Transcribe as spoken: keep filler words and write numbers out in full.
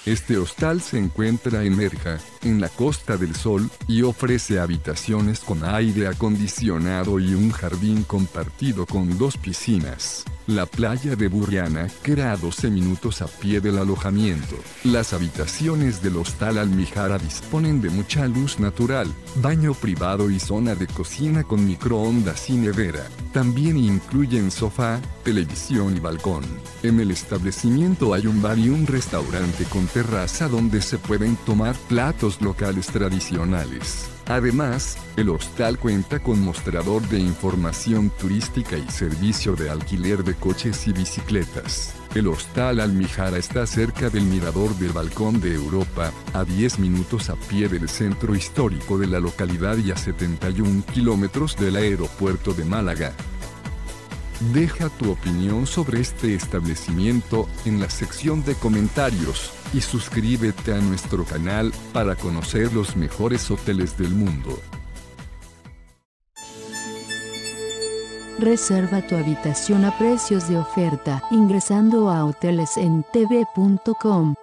Este hostal se encuentra en Nerja, en la Costa del Sol, y ofrece habitaciones con aire acondicionado y un jardín compartido con dos piscinas. La playa de Burriana queda a doce minutos a pie del alojamiento. Las habitaciones del hostal Almijara disponen de mucha luz natural, baño privado y zona de cocina con microondas y nevera. También incluyen sofá, televisión y balcón. En el establecimiento hay un bar y un restaurante con terraza donde se pueden tomar platos locales tradicionales. Además, el hostal cuenta con mostrador de información turística y servicio de alquiler de coches y bicicletas. El hostal Almijara está cerca del Mirador del Balcón de Europa, a diez minutos a pie del centro histórico de la localidad y a setenta y un kilómetros del aeropuerto de Málaga. Deja tu opinión sobre este establecimiento en la sección de comentarios y suscríbete a nuestro canal para conocer los mejores hoteles del mundo. Reserva tu habitación a precios de oferta ingresando a hoteles en t v punto com.